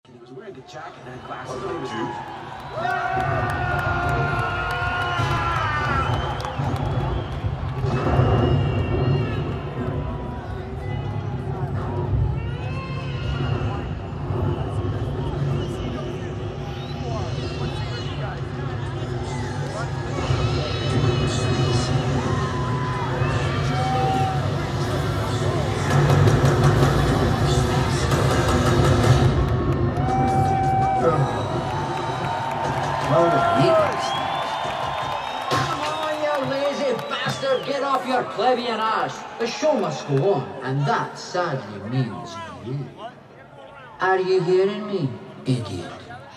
He was wearing a jacket and glasses. Come on, you lazy bastard, get off your plebeian ass. The show must go on, and that sadly means you. Are you hearing me, idiot?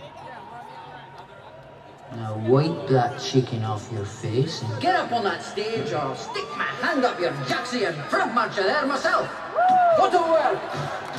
Now wipe that chicken off your face and get up on that stage, or I'll stick my hand up your jacksie and front march you there myself. Go to work!